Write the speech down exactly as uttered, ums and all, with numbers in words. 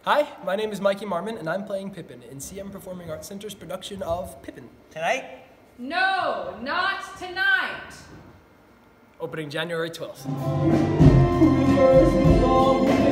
Hi, my name is Mikey Marmann, and I'm playing Pippin in C M Performing Arts Center's production of Pippin. Tonight? No, not tonight. Opening January twelfth.